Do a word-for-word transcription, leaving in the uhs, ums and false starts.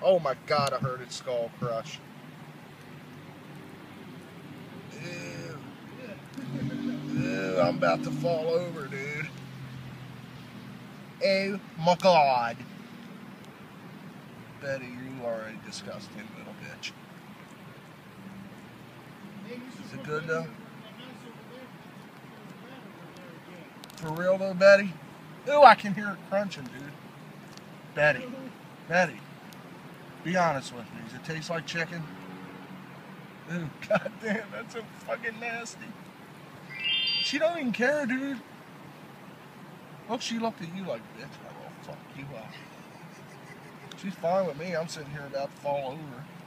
Oh my God, I heard its skull crush. Ew. Ew, I'm about to fall over, dude. Oh my God. Betty, you are a disgusting little bitch. Is it good though? For real though, Betty? Ooh, I can hear it crunching, dude. Betty. Betty. Be honest with me. Does it taste like chicken? Ooh, goddamn, that's so fucking nasty. She don't even care, dude. Look, she looked at you like, bitch, I will fuck you up. She's fine with me. I'm sitting here about to fall over.